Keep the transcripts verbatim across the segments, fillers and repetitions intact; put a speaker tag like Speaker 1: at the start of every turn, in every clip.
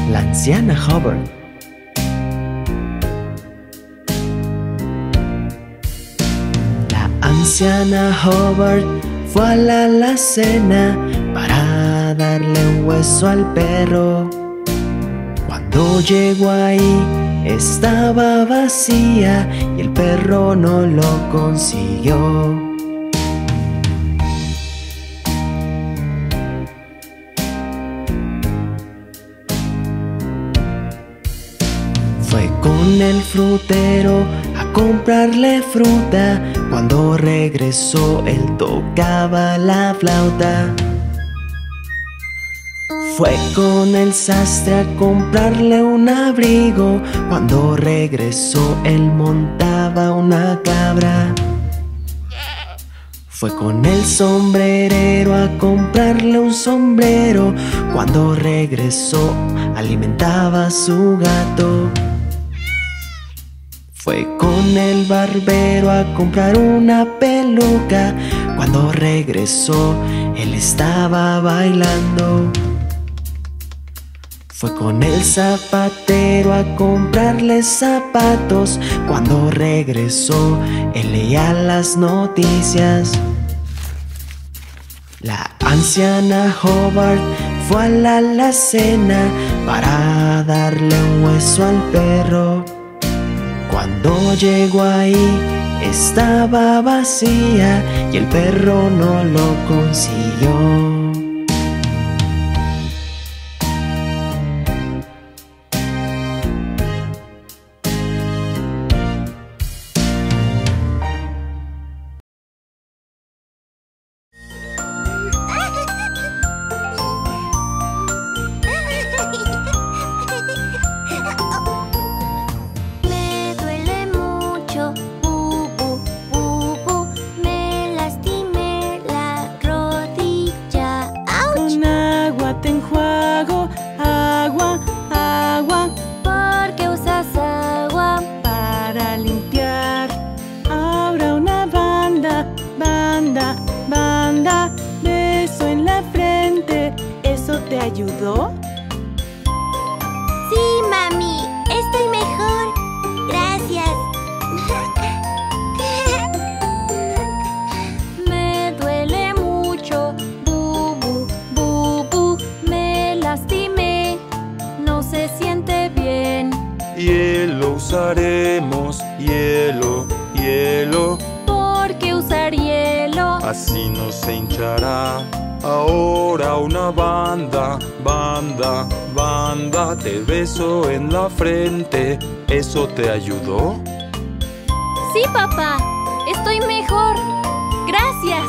Speaker 1: La anciana Hubbard. La anciana Hubbard fue a la alacena para darle un hueso al perro. Cuando llegó ahí estaba vacía y el perro no lo consiguió. Fue con el frutero a comprarle fruta. Cuando regresó él tocaba la flauta. Fue con el sastre a comprarle un abrigo. Cuando regresó él montaba una cabra. Fue con el sombrerero a comprarle un sombrero. Cuando regresó alimentaba a su gato. Fue con el barbero a comprar una peluca. Cuando regresó él estaba bailando. Fue con el zapatero a comprarle zapatos. Cuando regresó, él leía las noticias. La anciana Hubbard fue a la alacena para darle un hueso al perro. Cuando llegó ahí, estaba vacía y el perro no lo consiguió.
Speaker 2: ¿Te ayudó?
Speaker 3: Sí, mami, estoy mejor. Gracias.
Speaker 4: Me duele mucho, bubu, bubu. Me lastimé, no se siente bien.
Speaker 5: Hielo usaremos, hielo, hielo.
Speaker 4: ¿Por qué usar hielo?
Speaker 5: Así no se hinchará. Ahora una banda, banda, banda. Te beso en la frente. ¿Eso te ayudó?
Speaker 4: Sí, papá. Estoy mejor. Gracias.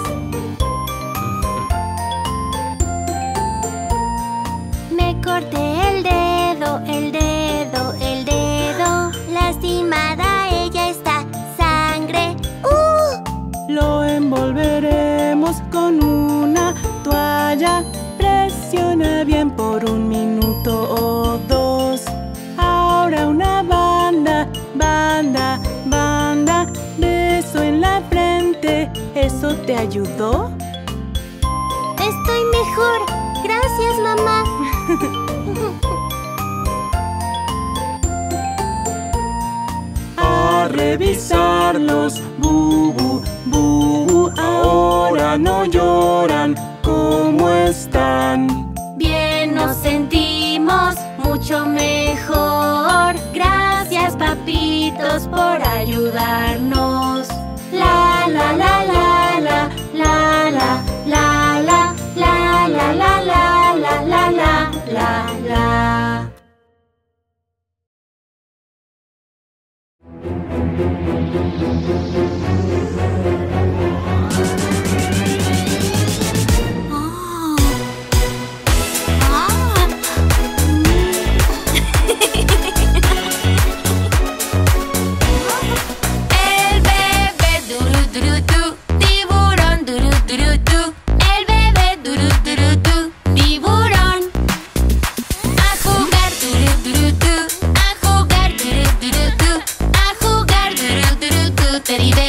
Speaker 3: Me corté el dedo, el dedo, el dedo. Lastimada ella está. Sangre. ¡Uh!
Speaker 2: Lo envolveremos con una toalla. Presiona bien por un minuto o dos. Ahora una banda, banda, banda. Beso en la frente. ¿Eso te ayudó?
Speaker 3: Estoy mejor. Gracias, mamá.
Speaker 5: A revisarlos, bubu, bubu. Ahora no lloran. ¿Cómo están?
Speaker 4: Bien nos sentimos, mucho mejor. Gracias, papitos, por ayudarnos. La la la la la la la la la la la la la la la la la la. Te diré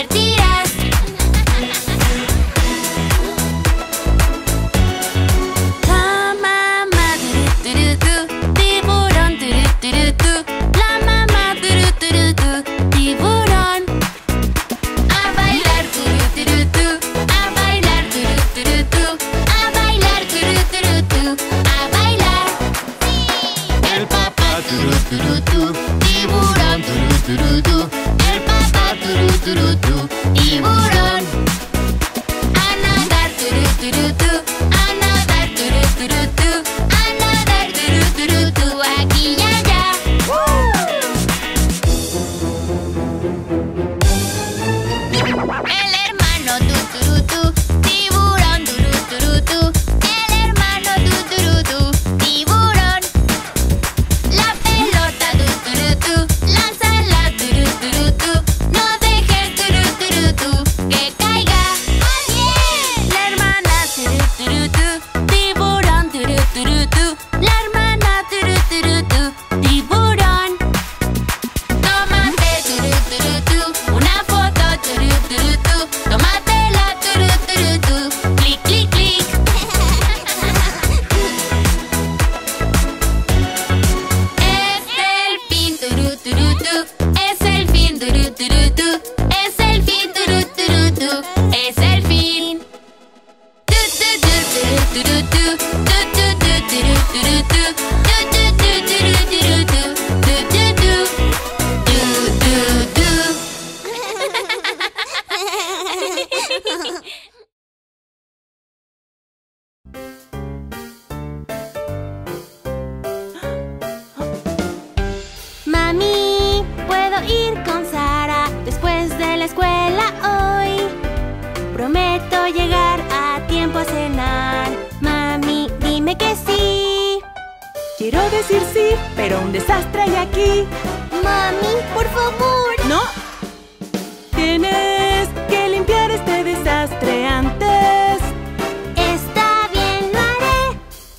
Speaker 3: tiempo a cenar. Mami, dime que sí.
Speaker 2: Quiero decir sí, pero un desastre hay aquí.
Speaker 3: Mami, por favor.
Speaker 2: ¡No! Tienes que limpiar este desastre antes.
Speaker 3: Está bien, lo haré.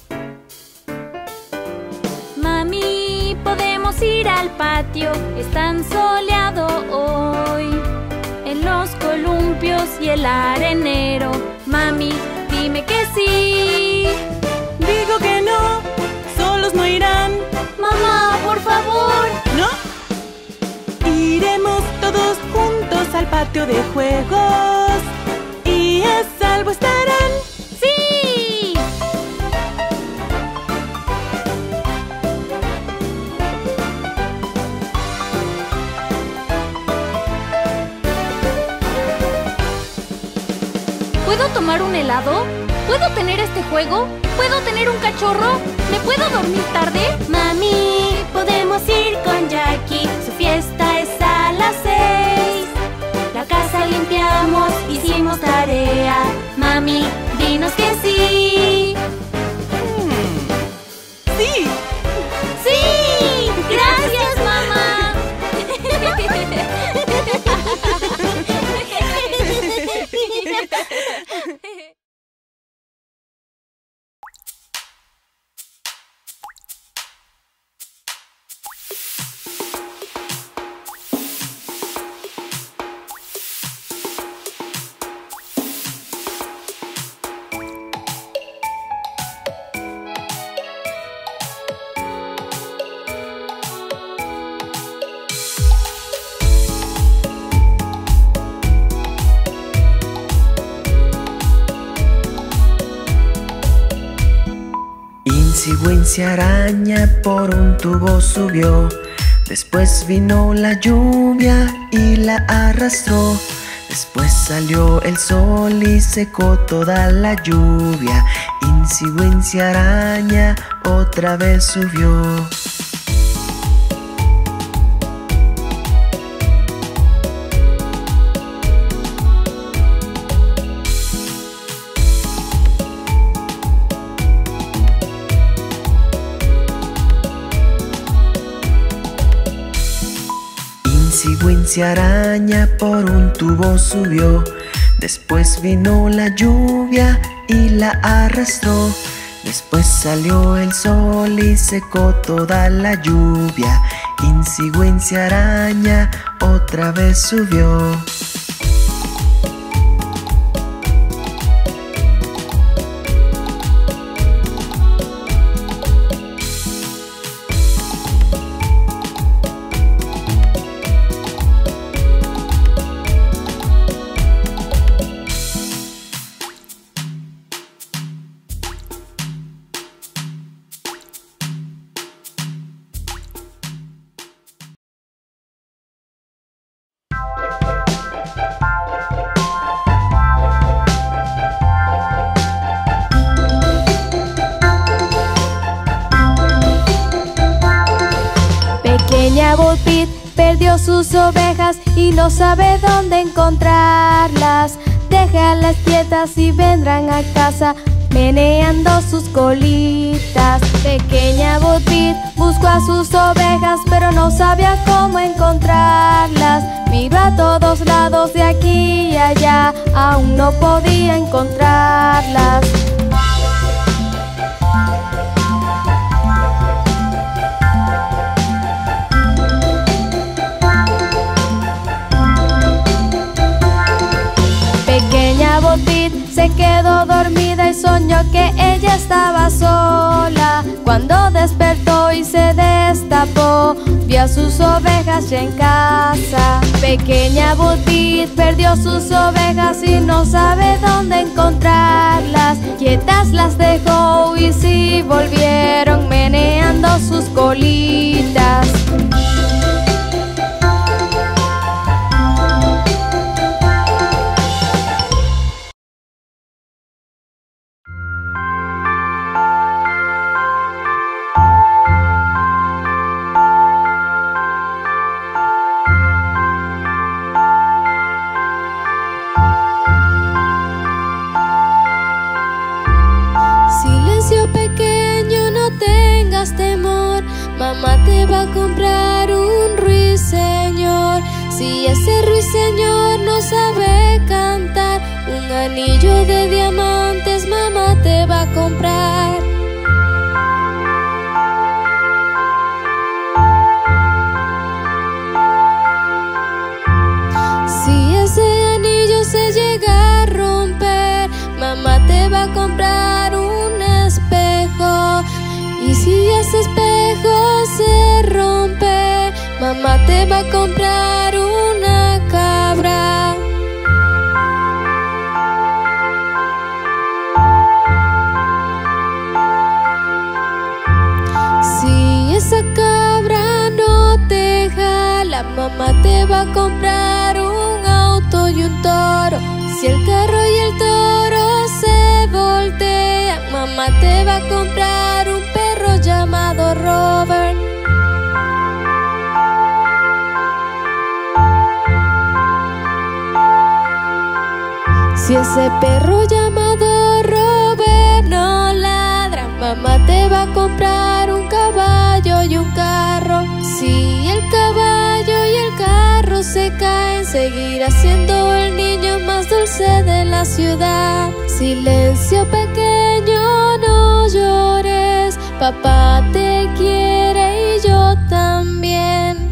Speaker 4: Mami, podemos ir al patio, es tan soleado hoy. En los columpios y el arenero. Mami, dime que sí.
Speaker 2: Digo que no, solos no irán.
Speaker 3: Mamá, por favor.
Speaker 2: ¿No? Iremos todos juntos al patio de juegos y a salvo estarán.
Speaker 4: ¡Sí! ¿Puedo tomar un helado? ¿Puedo tener este juego? ¿Puedo tener un cachorro? ¿Me puedo dormir tarde?
Speaker 3: Mami, podemos ir con Jackie. Su fiesta es a las seis. La casa limpiamos, hicimos tarea. Mami, dinos que sí.
Speaker 2: ¡Sí!
Speaker 3: ¡Sí! ¡Gracias, mamá!
Speaker 1: Wincy araña por un tubo subió. Después vino la lluvia y la arrastró. Después salió el sol y secó toda la lluvia. Incy Wincy araña otra vez subió. Incy Wincy araña por un tubo subió. Después vino la lluvia y la arrastró. Después salió el sol y secó toda la lluvia. Incy Wincy araña otra vez subió.
Speaker 6: Pequeña Bo Peep perdió sus ovejas y no sabe dónde encontrarlas. Déjalas quietas y vendrán a casa meneando sus colitas. Pequeña Bo Peep buscó a sus ovejas pero no sabía cómo encontrarlas. Miró a todos lados de aquí y allá, aún no podía encontrarlas. Pequeña Bo Peep se quedó dormida y soñó que ella estaba sola. Cuando despertó y se destapó, vio a sus ovejas ya en casa. Pequeña Bo Peep perdió sus ovejas y no sabe dónde encontrarlas. Quietas las dejó y sí volvieron meneando sus colitas. mamá te va a comprar un ruiseñor. Si ese ruiseñor no sabe cantar, un anillo de diamantes mamá te va a comprar. Si ese anillo se llega a romper, mamá te va a comprar un espejo. Y si ese espejo se rompe, mamá te va a comprar una cabra. Si esa cabra no te jala, mamá te va a comprar un auto y un toro. Si el carro y el toro se voltean, mamá te va a comprar un perro llamado Robert. Si ese perro llamado Robert no ladra, mamá te va a comprar un caballo y un carro. Si el caballo y el carro se caen, seguirá siendo el niño más dulce de la ciudad. Silencio pequeño, no llores, papá te quiere y yo también.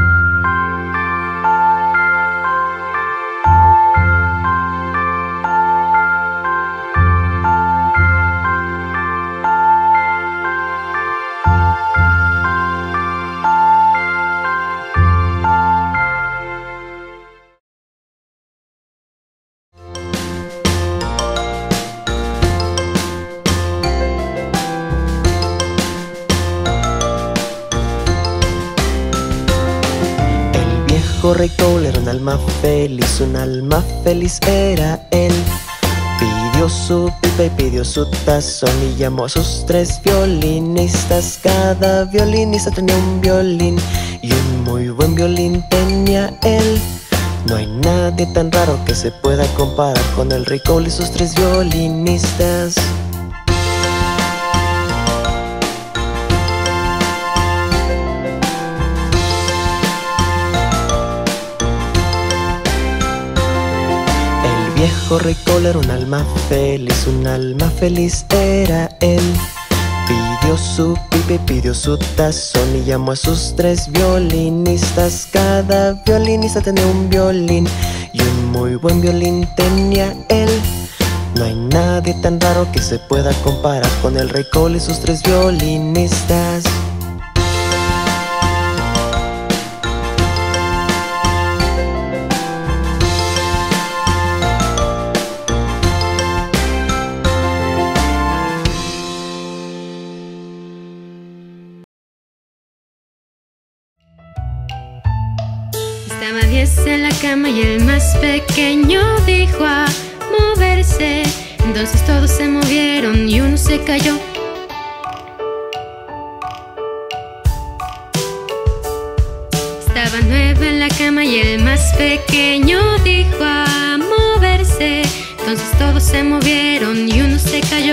Speaker 1: Rey Cole era un alma feliz, un alma feliz era él. Pidió su pipa y pidió su tazón y llamó a sus tres violinistas. Cada violinista tenía un violín y un muy buen violín tenía él. No hay nadie tan raro que se pueda comparar con el Rey Cole y sus tres violinistas. El viejo Rey Cole era un alma feliz, un alma feliz era él. Pidió su pipa y pidió su tazón y llamó a sus tres violinistas. Cada violinista tenía un violín y un muy buen violín tenía él. No hay nadie tan raro que se pueda comparar con el Rey Cole y sus tres violinistas.
Speaker 7: Estaba diez en la cama y el más pequeño dijo a moverse. Entonces todos se movieron y uno se cayó. Estaba nueve en la cama y el más pequeño dijo a moverse. Entonces todos se movieron y uno se cayó.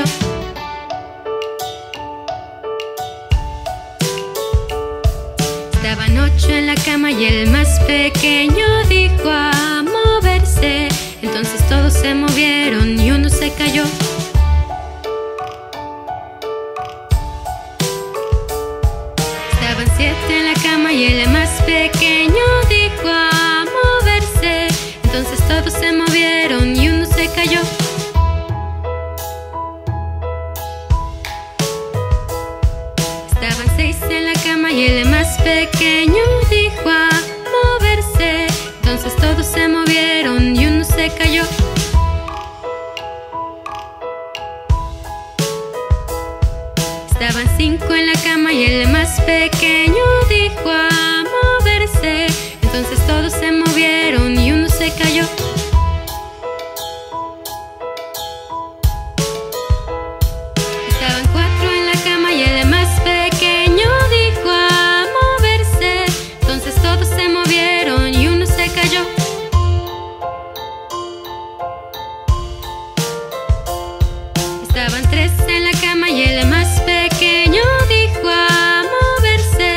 Speaker 7: Estaban ocho en la cama y el más pequeño dijo a moverse. Entonces todos se movieron y uno se cayó. Estaban siete en la cama y el más pequeño dijo a moverse. Entonces todos se movieron y uno se cayó. Estaban seis en la cama y el más pequeño dijo a moverse. Entonces todos se movieron y uno se cayó. Estaban cinco en la cama y el más pequeño dijo a moverse. Entonces todos se movieron y uno se cayó. Estaban cuatro en la cama y el más pequeño dijo a moverse. Entonces todos se movieron y uno se cayó. Estaban tres en la cama y el más pequeño dijo a moverse.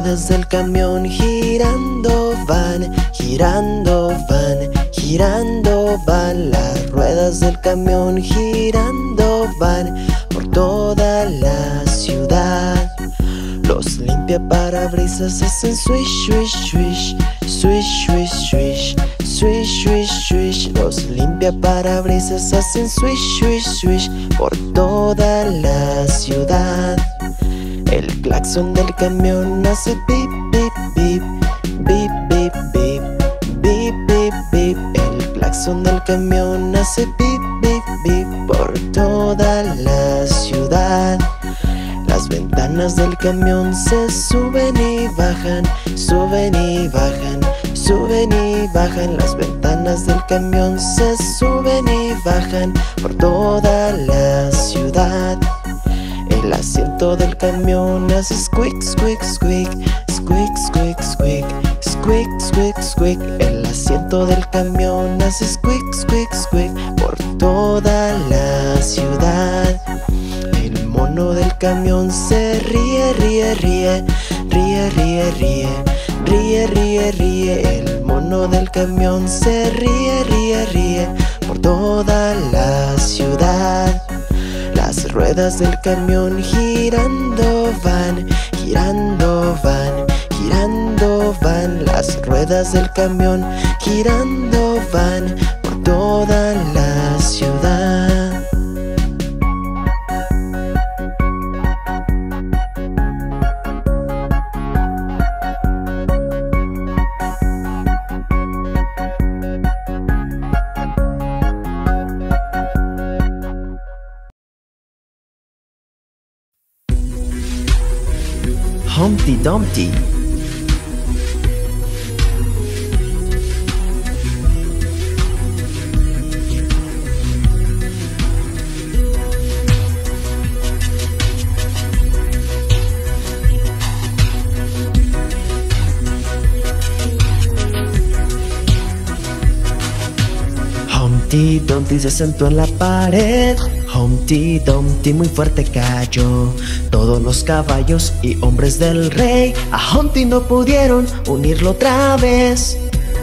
Speaker 1: ruedas del camión girando van, girando van, girando van. Las ruedas del camión girando van por toda la ciudad. Los limpiaparabrisas hacen swish, swish, swish, swish, swish, swish, swish, swish, swish. Los limpiaparabrisas hacen swish, swish, swish por toda la ciudad. El claxon del camión hace bip, bip, bip, bip, bip, bip, bip, bip, bip. El claxon del camión hace bip, bip, bip por toda la ciudad. Las ventanas del camión se suben y bajan, suben y bajan, suben y bajan. Las ventanas del camión se suben y bajan por toda la ciudad. El asiento del camión hace squeak, squeak, squeak, squeak, squeak, squeak, squeak, squeak, squeak. El asiento del camión hace squeak, squeak, squeak por toda la ciudad. El mono del camión se ríe, ríe, ríe, ríe, ríe, ríe, ríe, ríe, ríe. El mono del camión se ríe, ríe, ríe por toda la ciudad. Las ruedas del camión girando van, girando van, girando van. Las ruedas del camión girando van por toda la ciudad. Humpty Dumpty. Humpty Dumpty se sentó en la pared. Humpty Dumpty muy fuerte cayó. Todos los caballos y hombres del rey a Humpty no pudieron unirlo otra vez.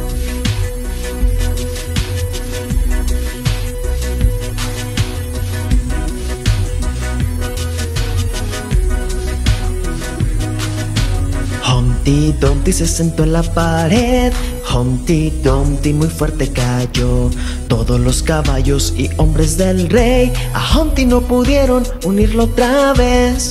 Speaker 1: Humpty Dumpty se sentó en la pared. Humpty Dumpty muy fuerte cayó. Todos los caballos y hombres del rey a Humpty no pudieron unirlo otra vez.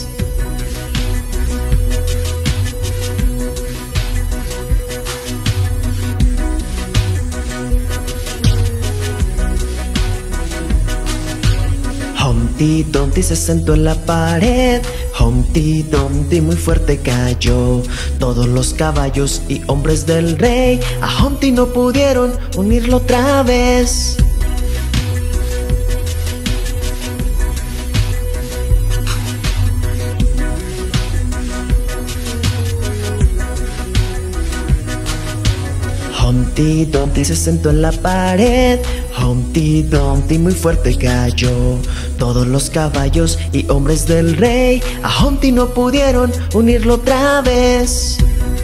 Speaker 1: Humpty Dumpty se sentó en la pared. Humpty Dumpty muy fuerte cayó. Todos los caballos y hombres del rey a Humpty no pudieron unirlo otra vez. Humpty Dumpty se sentó en la pared. Humpty Dumpty muy fuerte cayó. Todos los caballos y hombres del rey a Humpty no pudieron unirlo otra vez.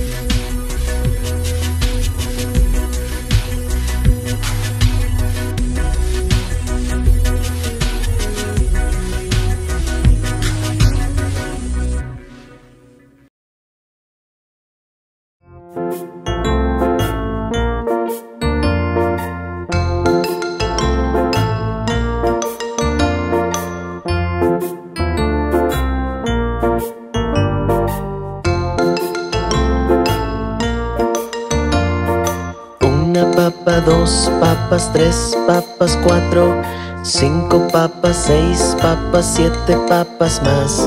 Speaker 1: Papa, dos papas, tres papas, cuatro, cinco papas, seis papas, siete papas más.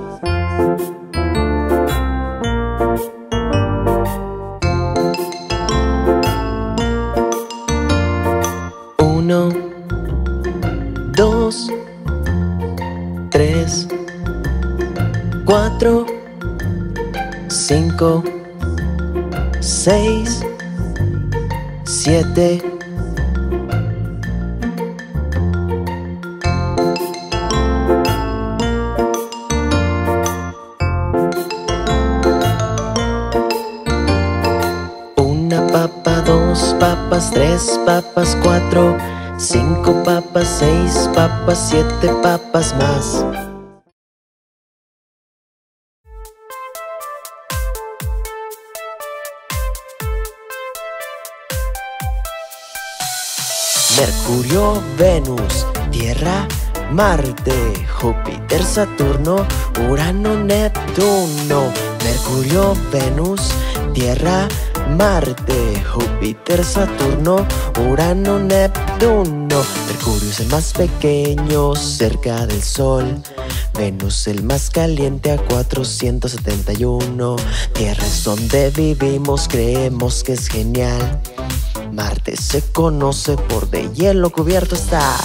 Speaker 1: Uno, dos, tres, cuatro, cinco, seis, siete, papas, tres papas, cuatro, cinco papas, seis papas, siete papas más. Mercurio, Venus, Tierra, Marte, Júpiter, Saturno, Urano, Neptuno. Mercurio, Venus, Tierra, Marte, Júpiter, Saturno, Urano, Neptuno. Mercurio es el más pequeño cerca del Sol. Venus el más caliente a cuatrocientos setenta y uno. Tierra es donde vivimos, creemos que es genial. Marte se conoce por de hielo cubierto estar.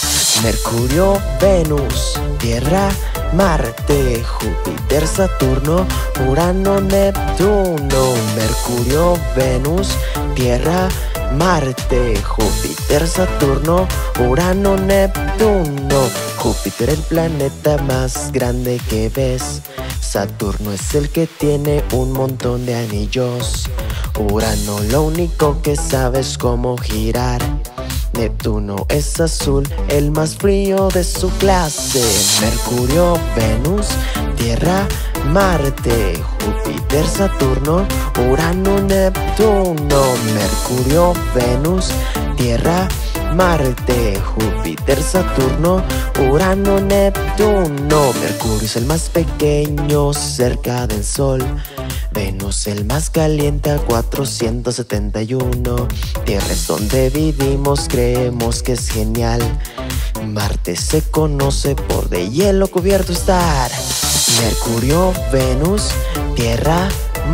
Speaker 1: Mercurio, Venus, Tierra, Marte, Júpiter, Saturno, Urano, Neptuno. Mercurio, Venus, Tierra, Marte, Júpiter, Saturno, Urano, Neptuno. Júpiter el planeta más grande que ves. Saturno es el que tiene un montón de anillos. Urano lo único que sabe es cómo girar. Neptuno es azul, el más frío de su clase. Mercurio, Venus, Tierra, Marte, Júpiter, Saturno, Urano, Neptuno. Mercurio, Venus, Tierra, Marte, Júpiter, Saturno, Urano, Neptuno. Mercurio es el más pequeño cerca del Sol. Venus el más caliente a cuatrocientos setenta y uno. Tierra es donde vivimos, creemos que es genial. Marte se conoce por de hielo cubierto estar. Mercurio, Venus, Tierra,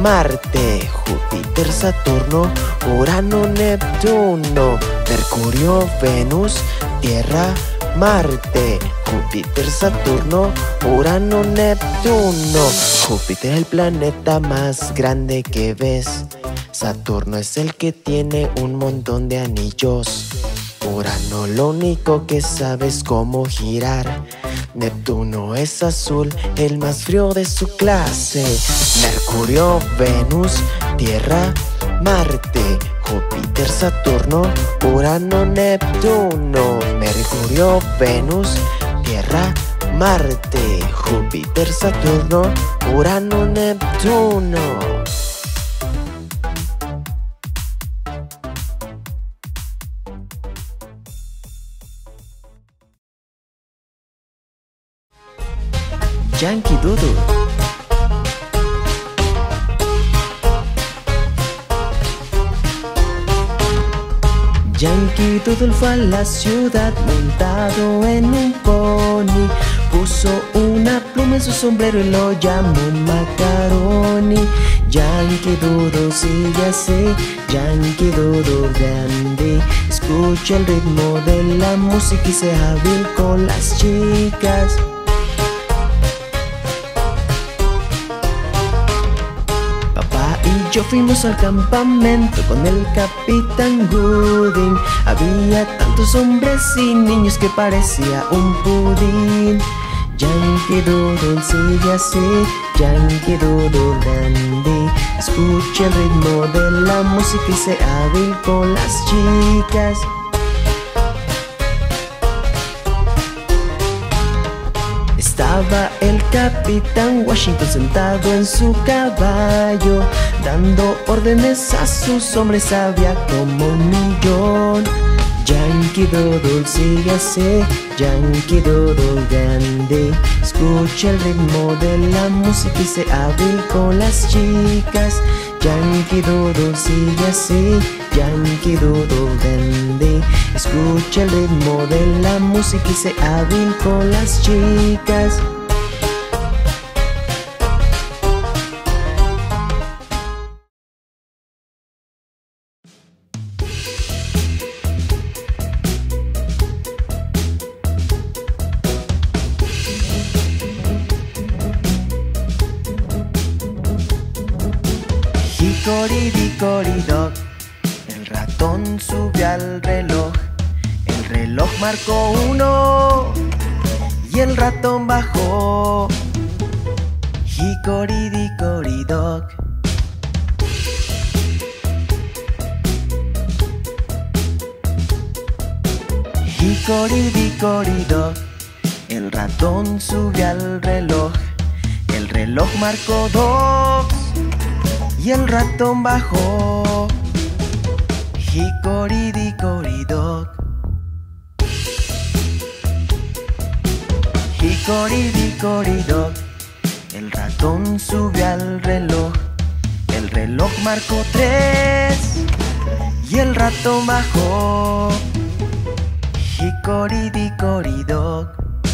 Speaker 1: Marte, Júpiter, Saturno, Urano, Neptuno. Mercurio, Venus, Tierra, Marte, Júpiter, Saturno, Urano, Neptuno. Júpiter el planeta más grande que ves. Saturno es el que tiene un montón de anillos. Urano lo único que sabe es cómo girar. Neptuno es azul, el más frío de su clase. Mercurio, Venus, Tierra, Marte, Júpiter, Saturno, Urano, Neptuno. Mercurio, Venus, Tierra, Marte, Júpiter, Saturno, Urano, Neptuno. Yankee Doodle. Yankee Doodle fue a la ciudad montado en un pony. Puso una pluma en su sombrero y lo llamó Macaroni. Yankee Doodle sigue así, Yankee Doodle dandy. Escucha el ritmo de la música y sea hábil con las chicas. Yo fuimos al campamento con el Capitán Gooding. Había tantos hombres y niños que parecía un pudín. Yankee Doodle sigue así, Yankee Doodle dandy. Escucha el ritmo de la música y sea hábil con las chicas. Estaba el Capitán Washington sentado en su caballo, dando órdenes a sus hombres, había como un millón. Yankee Doodle sigue así, Yankee Doodle dandy. Escucha el ritmo de la música y sea hábil con las chicas. Yankee Doodle sigue así, Yankee Doodle dandy. Escucha el ritmo de la música y sea hábil con las chicas. Hickory-dickory-dock, el ratón subió al reloj. El reloj marcó uno y el ratón bajó. Hickory-dickory-dock. Hicoridicoridoc, el ratón sube al reloj. El reloj marcó dos y el ratón bajó. Hicoridicoridoc, hicoridicoridoc, el ratón sube al reloj. El reloj marcó tres y el ratón bajó. Hicoridicoridoc,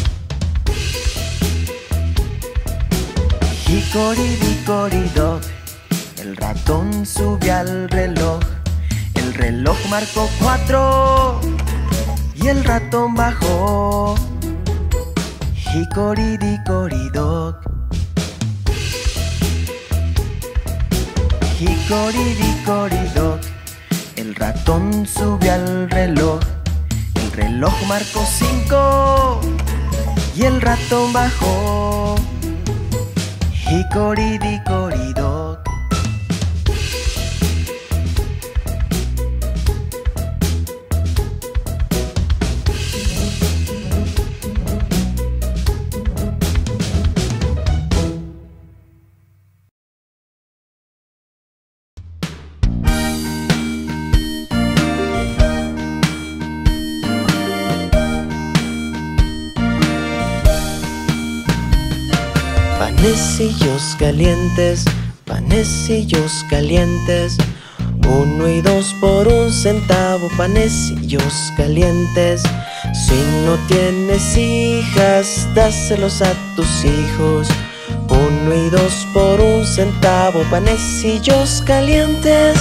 Speaker 1: hicoridicoridoc, el ratón sube al reloj. El reloj marcó cuatro y el ratón bajó. Hicoridicoridoc, hicoridicoridoc, el ratón sube al reloj. El reloj marcó cinco y el ratón bajó. Hicoridicoridoc. Panecillos calientes, panecillos calientes, uno y dos por un centavo, panecillos calientes. Si no tienes hijas, dáselos a tus hijos. Uno y dos por un centavo, panecillos calientes.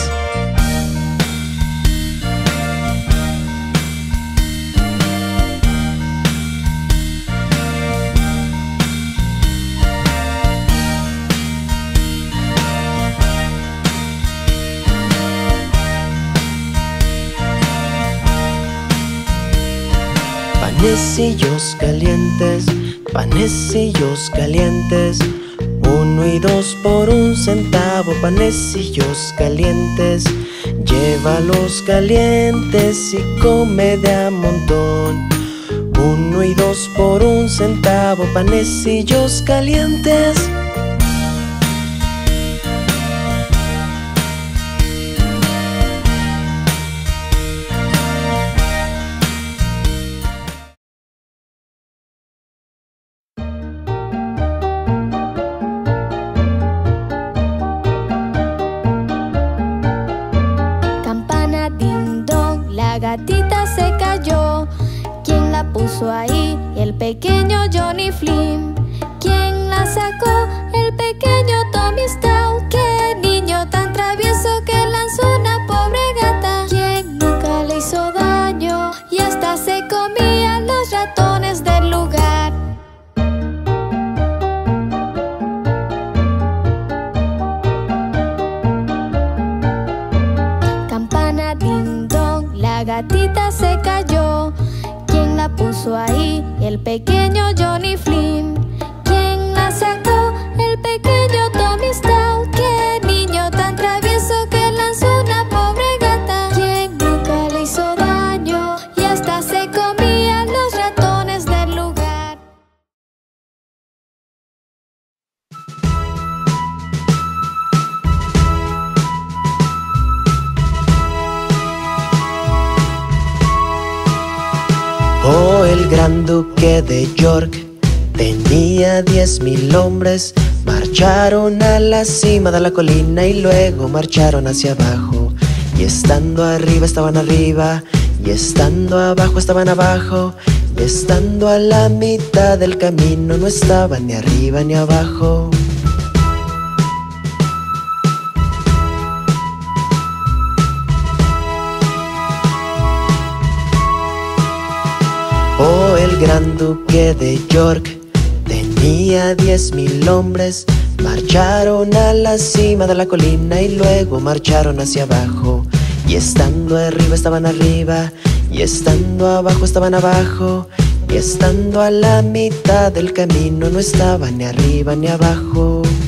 Speaker 1: Panecillos calientes, panecillos calientes, uno y dos por un centavo, panecillos calientes. Llévalos calientes y come de a montón. Uno y dos por un centavo, panecillos calientes.
Speaker 6: Ahí el pequeño Johnny Flynn. ¿Quién la sacó? El pequeño Tommy Stout. ¡Qué niño tan travieso que lanzó una pobre gata! ¿Quién nunca le hizo daño y hasta se comía los ratones del lugar? Campana ding dong, la gatita se cayó. La puso ahí el pequeño Johnny Flynn. ¿Quién la sacó? El pequeño Tommy Stout. ¡Qué niño tan travieso que lanzó una pobre gata! ¿Quién nunca le hizo daño y hasta se comía los ratones del lugar?
Speaker 1: Oh, el gran duque de York tenía diez mil hombres. Marcharon a la cima de la colina y luego marcharon hacia abajo. Y estando arriba estaban arriba, y estando abajo estaban abajo, y estando a la mitad del camino no estaban ni arriba ni abajo. Oh, el gran duque de York tenía diez mil hombres. Marcharon a la cima de la colina y luego marcharon hacia abajo. Y estando arriba estaban arriba, y estando abajo estaban abajo, y estando a la mitad del camino no estaban ni arriba ni abajo.